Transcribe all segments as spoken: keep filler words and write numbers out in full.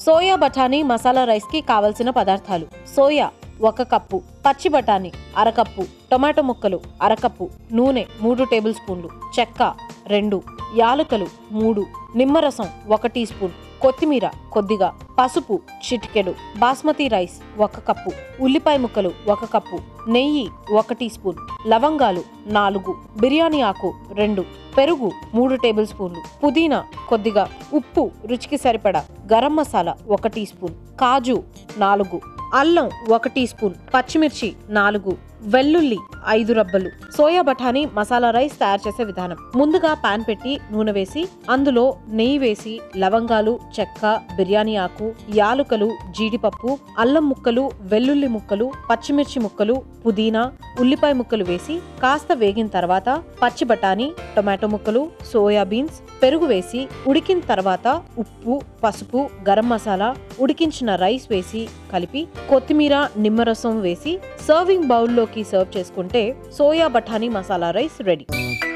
Soya బఠానీ masala rice కి కావలసిన పదార్థాలు: సోయా ఒక కప్పు, పచ్చి బఠానీ అరకప్పు, టొమాటో ముక్కలు అరకప్పు, నూనె మూడు టేబుల్ స్పూన్లు, చెక్క రెండు, యాలకులు మూడు, నిమ్మరసం ఒక టీ స్పూన్, కొత్తిమీర కొద్దిగా, పసుపు చిటికెడు, బాస్మతి రైస్ ఒక కప్పు, ఉల్లిపాయ ముక్కలు ఒక కప్పు, నెయ్యి ఒక టీ స్పూన్, లవంగాలు నాలుగు, బిర్యానీ ఆకు రెండు, పెరుగు మూడు టేబుల్ స్పూన్లు, పుదీనా కొద్దిగా, ఉప్పు రుచికి సరిపడా, గరం మసాలా ఒక టీ స్పూన్, కాజు నాలుగు, అల్లం ఒక టీ స్పూన్, పచ్చిమిర్చి నాలుగు, వెల్లుల్లి ఐదు రబ్బలు. సోయా బఠానీ మసాలా రైస్ తయారు చేసే విధానం: ముందుగా పాన్ పెట్టి నూనె వేసి అందులో నెయ్యి వేసి లవంగాలు, చెక్క, బిర్యానీ ఆకు, యాలుకలు, జీడిపప్పు, అల్లం ముక్కలు, వెల్లుల్లి ముక్కలు, పచ్చిమిర్చి ముక్కలు, పుదీనా, ఉల్లిపాయ ముక్కలు వేసి కాస్త వేగిన తర్వాత పచ్చి బఠానీ, టొమాటో ముక్కలు, సోయా బీన్స్, పెరుగు వేసి ఉడికిన తర్వాత ఉప్పు, పసుపు, గరం మసాలా, ఉడికించిన రైస్ వేసి కలిపి కొత్తిమీర, నిమ్మరసం వేసి సర్వింగ్ బౌల్లోకి సర్వ్ చేసుకుంటే సోయా బఠానీ మసాలా రైస్ రెడీ.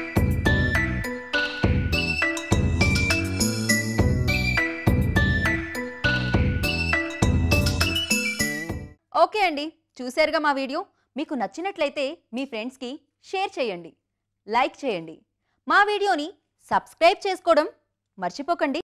ఓకే అండి, చూశారుగా మా వీడియో. మీకు నచ్చినట్లయితే మీ ఫ్రెండ్స్కి షేర్ చేయండి, లైక్ చేయండి, మా వీడియోని సబ్స్క్రైబ్ చేసుకోవడం మర్చిపోకండి.